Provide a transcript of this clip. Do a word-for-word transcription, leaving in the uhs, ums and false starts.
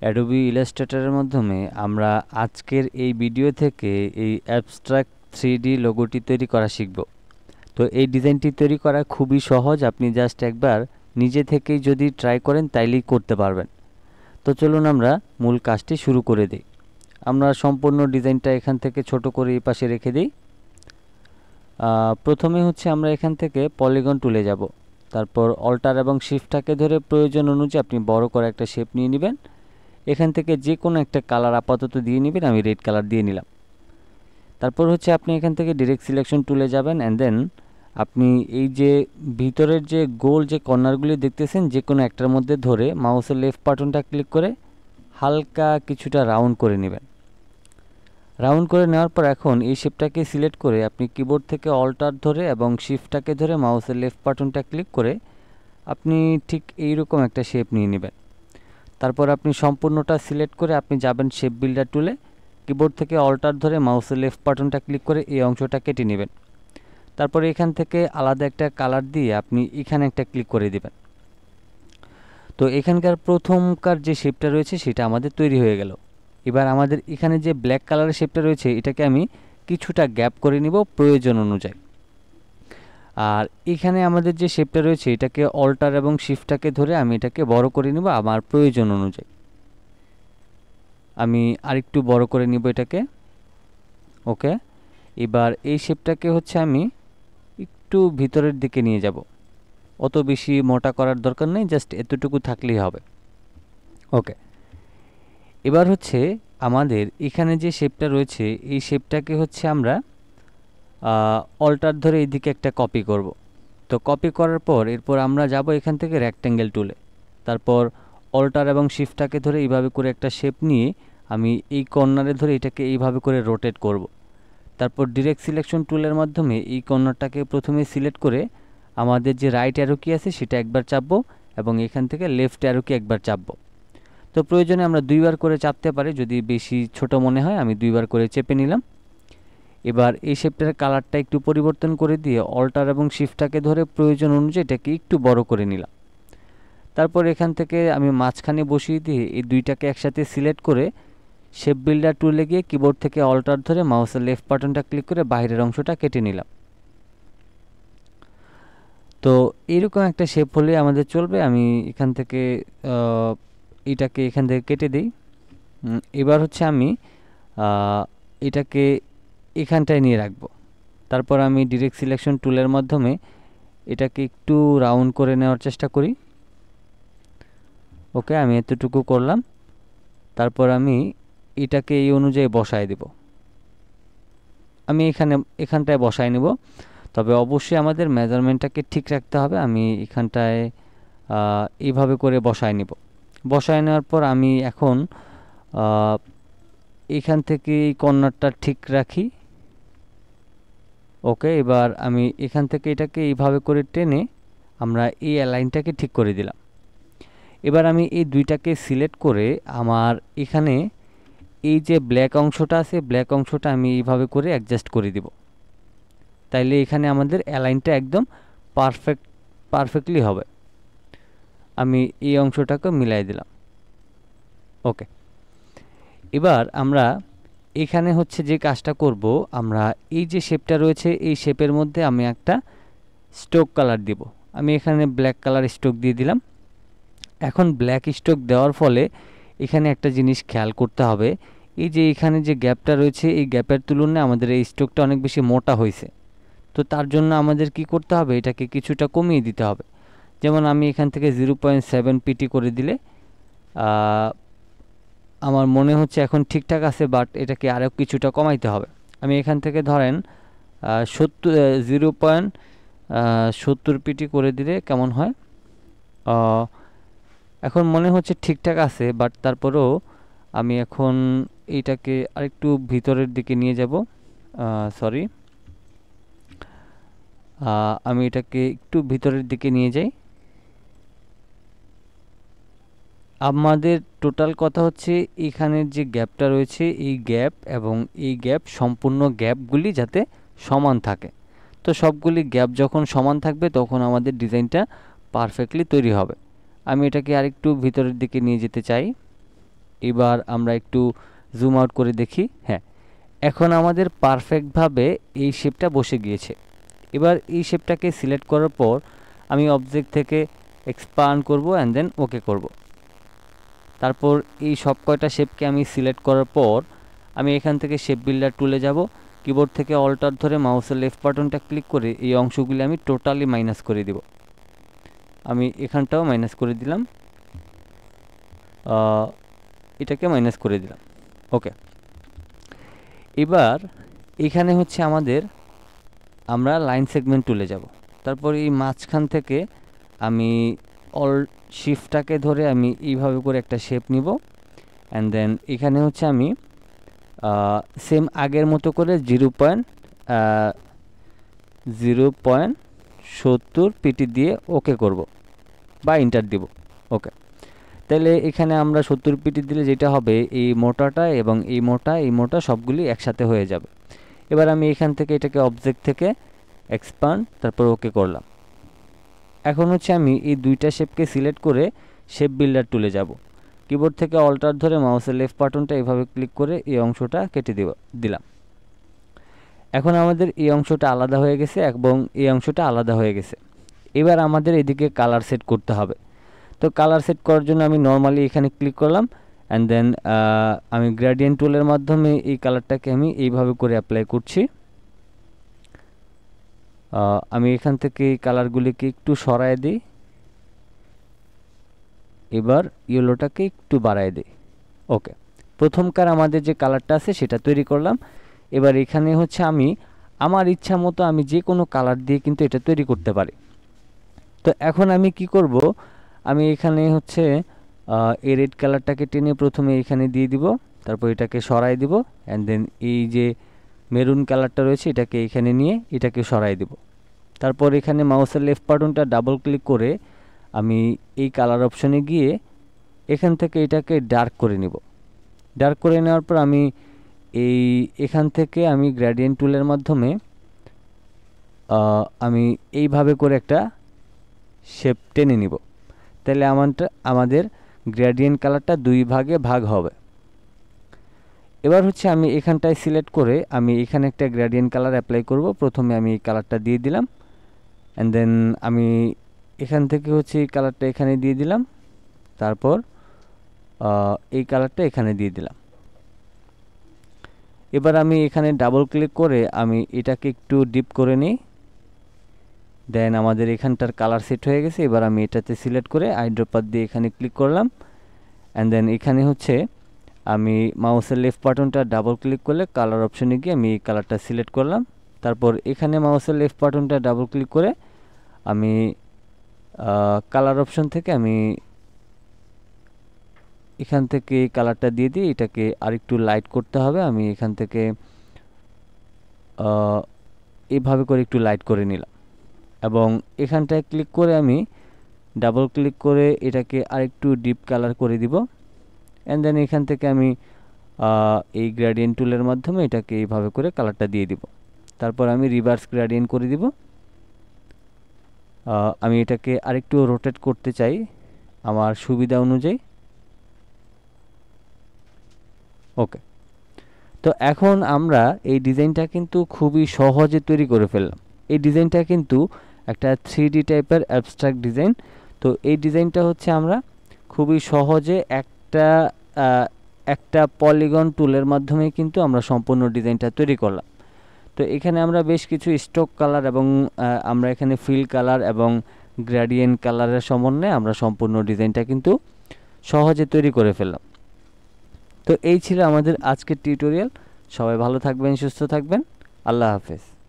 adobe illustrator-এর মাধ্যমে আমরা আজকের এই ভিডিও থেকে এই abstract থ্রি ডি লোগোটি তৈরি করা শিখব। তো এই ডিজাইনটি তৈরি করা খুবই সহজ, আপনি জাস্ট একবার নিজে থেকেই যদি ট্রাই করেন তাইলেই করতে পারবেন। তো চলুন আমরা মূল কাজটি শুরু করে দিই। আমরা সম্পূর্ণ ডিজাইনটা এখান থেকে ছোট করে এই পাশে রেখে দিই। প্রথমে হচ্ছে আমরা এখান থেকে পলিগন টুলে যাব, তারপর অল্টার এবং শিফটটাকে ধরে প্রয়োজন অনুযায়ী আপনি বড় করে একটা শেপ নিয়ে নেবেন। এখান থেকে যে কোনো একটা কালার আপাতত দিয়ে নেবেন, আমি রেড কালার দিয়ে নিলাম। তারপর হচ্ছে আপনি এখান থেকে ডিরেক্ট সিলেকশন টুলে যাবেন অ্যান্ড দেন আপনি এই যে ভিতরের যে গোল যে কর্নারগুলি দেখতেছেন যে কোনো একটার মধ্যে ধরে মাউসের লেফট বাটনটা ক্লিক করে হালকা কিছুটা রাউন্ড করে নেবেন। রাউন্ড করে নেওয়ার পর এখন এই শেপটাকে সিলেক্ট করে আপনি কিবোর্ড থেকে অল্টার ধরে এবং শিফটটাকে ধরে মাউসের লেফট বাটনটা ক্লিক করে আপনি ঠিক এইরকম একটা শেপ নিয়ে নেবেন। তারপর আপনি সম্পূর্ণটা সিলেক্ট করে আপনি যাবেন শেপ বিল্ডার টুলে, কিবোর্ড থেকে অল্টার ধরে মাউসের লেফট বাটনটা ক্লিক করে এই অংশটা কেটে নেবেন। তারপরে এখান থেকে আলাদা একটা কালার দিয়ে আপনি এখানে একটা ক্লিক করে দিবেন। তো এখানকার প্রথমকার যে শেপটা রয়েছে সেটা আমাদের তৈরি হয়ে গেল। এবার আমাদের এখানে যে ব্ল্যাক কালারের শেপটা রয়েছে এটাকে আমি কিছুটা গ্যাপ করে নিব প্রয়োজন অনুযায়ী। আর এখানে আমাদের যে শেপটা রয়েছে এটাকে অল্টার এবং শিফটটাকে ধরে আমি এটাকে বড় করে নিব আমার প্রয়োজন অনুযায়ী। আমি আরেকটু বড় করে নিব এটাকে। ওকে, এবার এই শেপটাকে হচ্ছে আমি একটু ভিতরের দিকে নিয়ে যাব, অত বেশি মোটা করার দরকার নেই, জাস্ট এতটুকু থাকলেই হবে। ওকে, এবার হচ্ছে আমাদের এখানে যে শেপটা রয়েছে এই শেপটাকে হচ্ছে আমরা অল্টার ধরে এইদিকে একটা কপি করব। তো কপি করার পর এরপর আমরা যাব এখান থেকে রেক্ট্যাঙ্গেল টুলে, তারপর অল্টার এবং শিফটটাকে ধরে এইভাবে করে একটা শেপ নিয়ে আমি এই কর্নারে ধরে এটাকে এইভাবে করে রোটেট করব। তারপর ডিরেক্ট সিলেকশন টুলের মাধ্যমে এই কর্নারটাকে প্রথমে সিলেক্ট করে আমাদের যে রাইট অ্যারো কি আছে সেটা একবার চাপবো এবং এখান থেকে লেফট অ্যারো কি একবার চাপবো। তো প্রয়োজনে আমরা দুইবার করে চাপতে পারি, যদি বেশি ছোট মনে হয় আমি দুইবার করে চেপে নিলাম। এবার এই শেপটার কালারটা একটু পরিবর্তন করে দিয়ে অল্টার এবং শিফটটাকে ধরে প্রয়োজন অনুযায়ী এটাকে একটু বড় করে নিলাম। তারপর এখান থেকে আমি মাঝখানে বসিয়ে দিয়ে এই দুইটাকে একসাথে সিলেক্ট করে শেপ বিল্ডার টুলে গিয়ে কিবোর্ড থেকে অল্টার ধরে মাউসের লেফট বাটনটা ক্লিক করে বাইরের অংশটা কেটে নিলাম। তো এইরকম একটা শেপ হলে আমাদের চলবে। আমি এখান থেকে এটাকে এখান থেকে কেটে দিই। এবার হচ্ছে আমি এটাকে এখানটায় নিয়ে রাখবো। তারপর আমি ডিরেক্ট সিলেকশন টুলের মাধ্যমে এটাকে একটু রাউন্ড করে নেওয়ার চেষ্টা করি। ওকে, আমি এতটুকু করলাম। তারপর আমি এটাকে এই অনুযায়ী বসায় দেব। আমি এখানে এখানটায় বসায় নেব, তবে অবশ্যই আমাদের মেজারমেন্টটাকে ঠিক রাখতে হবে। আমি এখানটায় এইভাবে করে বসায় নেব। বসায় নেওয়ার পর আমি এখন এখান থেকে এই কর্নারটা ঠিক রাখি। ওকে, এবার আমি এখান থেকে এটাকে এইভাবে করে টেনে আমরা এই লাইনটাকে ঠিক করে দিলাম। এবার আমি এই দুইটাকে সিলেক্ট করে আমার এখানে এই যে ব্ল্যাক অংশটা আছে ব্ল্যাক অংশটা আমি এইভাবে করে অ্যাডজাস্ট করে দিব। তাইলে এখানে আমাদের অ্যালাইনটা একদম পারফেক্ট পারফেক্টলি হবে। আমি এই অংশটাকে মিলাই দিলাম। ওকে, এবার আমরা এখানে হচ্ছে যে কাজটা করব, আমরা এই যে শেপটা রয়েছে এই শেপের মধ্যে আমি একটা স্ট্রোক কালার দিব। আমি এখানে ব্ল্যাক কালার স্ট্রোক দিয়ে দিলাম। এখন ব্ল্যাক স্ট্রোক দেওয়ার ফলে এখানে একটা জিনিস খেয়াল করতে হবে, এই যে এখানে যে গ্যাপটা রয়েছে এই গ্যাপের তুলনায় আমাদের এই স্ট্রোকটা অনেক বেশি মোটা হয়েছে। তো তার জন্য আমাদের কি করতে হবে, এটাকে কিছুটা কমিয়ে দিতে হবে। যেমন আমি এখান থেকে জিরো পয়েন্ট সেভেন পিটি করে দিলে আমার মনে হচ্ছে এখন ঠিকঠাক আছে, বাট এটাকে আরও কিছুটা কমাইতে হবে। আমি এখান থেকে ধরেন সত্তর জিরো পয়েন্ট সত্তর পিটি করে দিলে কেমন হয়, এখন মনে হচ্ছে ঠিকঠাক আছে, বাট তারপরেও আমি এখন এইটাকে আরেকটু ভিতরের দিকে নিয়ে যাব। সরি, আমি এটাকে একটু ভিতরের দিকে নিয়ে যাই। আমাদের টোটাল কথা হচ্ছে এখানের যে গ্যাপটা রয়েছে এই গ্যাপ এবং এই গ্যাপ সম্পূর্ণ গ্যাপগুলি যাতে সমান থাকে। তো সবগুলি গ্যাপ যখন সমান থাকবে তখন আমাদের ডিজাইনটা পারফেক্টলি তৈরি হবে। আমি এটাকে আরেকটু ভিতরের দিকে নিয়ে যেতে চাই। এবার আমরা একটু জুম আউট করে দেখি। হ্যাঁ, এখন আমাদের পারফেক্টভাবে এই শেপটা বসে গিয়েছে। এবার এই শেপটাকে সিলেক্ট করার পর আমি অবজেক্ট থেকে এক্সপান্ড করব অ্যান্ড দেন ওকে করব। তারপর এই সব কয়টা শেপকে আমি সিলেক্ট করার পর আমি এখান থেকে শেপ বিল্ডার টুলে যাব। কিবোর্ড থেকে অল্টার ধরে মাউসের লেফট বাটনটা ক্লিক করে এই অংশগুলি আমি টোটালি মাইনাস করে দিব। আমি এখানটাও মাইনাস করে দিলাম, এটাকে মাইনাস করে দিলাম। ওকে, এবার এখানে হচ্ছে আমাদের আমরা লাইন সেগমেন্ট টুলে যাব। তারপর এই মাঝখান থেকে আমি অল শিফটটাকে ধরে আমি এইভাবে করে একটা শেপ নিব অ্যান্ড দেন এখানে হচ্ছে আমি সেম আগের মতো করে জিরো পয়েন্ট জিরো পয়েন্ট সত্তর পিটি দিয়ে ওকে করব বা ইন্টার দিব। ওকে, তাহলে এখানে আমরা সত্তর পিটি দিলে যেটা হবে এই মোটাটা এবং এই মোটা এই মোটা সবগুলি একসাথে হয়ে যাবে। এবার আমি এখান থেকে এটাকে অবজেক্ট থেকে এক্সপান্ড তারপর ওকে করলাম। এখন হচ্ছে আমি এই দুইটা শেপকে সিলেক্ট করে শেপ বিল্ডার টুলে যাব। কিবোর্ড থেকে অল্টার ধরে মাউসের লেফট বাটনটা এভাবে ক্লিক করে এই অংশটা কেটে দিব দিলাম। এখন আমাদের এই অংশটা আলাদা হয়ে গেছে এবং এই অংশটা আলাদা হয়ে গেছে। এবার আমাদের এদিকে কালার সেট করতে হবে। তো কালার সেট করার জন্য আমি নর্মালি এখানে ক্লিক করলাম অ্যান্ড দেন আমি গ্রেডিয়েন্ট টুলের মাধ্যমে এই কালারটাকে আমি এইভাবে করে অ্যাপ্লাই করছি। আমি এখান থেকে এই কালারগুলিকে একটু সরায় দিই, এবার ইয়েলোটাকে একটু বাড়ায় দিই। ওকে, প্রথমকার আমাদের যে কালারটা আছে সেটা তৈরি করলাম। এবার এখানে হচ্ছে আমি আমার ইচ্ছা মতো আমি যে কোনো কালার দিয়ে কিন্তু এটা তৈরি করতে পারি। তো এখন আমি কি করব, আমি এখানে হচ্ছে এই রেড কালারটাকে টেনে প্রথমে এখানে দিয়ে দিব, তারপর এটাকে সরাই দিব অ্যান্ড দেন এই যে মেরুন কালারটা রয়েছে এটাকে এখানে নিয়ে এটাকে সরাই দিব। তারপর এখানে মাউসের লেফট বাটনটা ডাবল ক্লিক করে আমি এই কালার অপশনে গিয়ে এখান থেকে এটাকে ডার্ক করে নিব। ডার্ক করে নেওয়ার পর আমি এই এখান থেকে আমি গ্রেডিয়েন্ট টুলের মাধ্যমে আমি এইভাবে করে একটা শেপ টেনে নিব। তাহলে আমারটা আমাদের গ্রেডিয়েন্ট কালারটা দুই ভাগে ভাগ হবে। এবার হচ্ছে আমি এখানটায় সিলেক্ট করে আমি এখানে একটা গ্রেডিয়েন্ট কালার অ্যাপ্লাই করব। প্রথমে আমি এই কালারটা দিয়ে দিলাম অ্যান্ড দেন আমি এখান থেকে হচ্ছে এই কালারটা এখানে দিয়ে দিলাম, তারপর এই কালারটা এখানে দিয়ে দিলাম। এবার আমি এখানে ডাবল ক্লিক করে আমি এটাকে একটু ডিপ করে নিই, দেন আমাদের এখানটার কালার সেট হয়ে গেছে। এবার আমি এটাতে সিলেক্ট করে আইড্রপার দিয়ে এখানে ক্লিক করলাম অ্যান্ড দেন এখানে হচ্ছে আমি মাউসের লেফট বাটনটা ডাবল ক্লিক করলে কালার অপশনে গিয়ে আমি এই কালারটা সিলেক্ট করলাম। তারপর এখানে মাউসের লেফট বাটনটা ডাবল ক্লিক করে আমি কালার অপশন থেকে আমি এখান থেকে এই কালারটা দিয়ে দিই, এটাকে আরেকটু লাইট করতে হবে। আমি এখান থেকে এইভাবে করে একটু লাইট করে নিলাম এবং এখানটায় ক্লিক করে আমি ডাবল ক্লিক করে এটাকে আরেকটু ডিপ কালার করে দিব অ্যান্ড দেন এখান থেকে আমি এই গ্রেডিয়েন্ট টুলের মাধ্যমে এটাকে এইভাবে করে কালারটা দিয়ে দিব। তারপর আমি রিভার্স গ্রেডিয়েন্ট করে দিব। আমি এটাকে আরেকটু রোটেট করতে চাই আমার সুবিধা অনুযায়ী। ওকে, তো এখন আমরা এই ডিজাইনটা কিন্তু খুবই সহজে তৈরি করে ফেললাম। এই ডিজাইনটা কিন্তু একটা থ্রি ডি টাইপের অ্যাবস্ট্রাক্ট ডিজাইন। তো এই ডিজাইনটা হচ্ছে আমরা খুবই সহজে একটা একটা পলিগন টুলের মাধ্যমে কিন্তু আমরা সম্পূর্ণ ডিজাইনটা তৈরি করলাম। তো এখানে আমরা বেশ কিছু স্ট্রোক কালার এবং আমরা এখানে ফিল কালার এবং গ্রেডিয়েন্ট কালারের সমন্বয়ে আমরা সম্পূর্ণ ডিজাইনটা কিন্তু সহজে তৈরি করে ফেললাম। তো এই ছিল আমাদের আজকের টিউটোরিয়াল। সবাই ভালো থাকবেন, সুস্থ থাকবেন। আল্লাহ হাফেজ।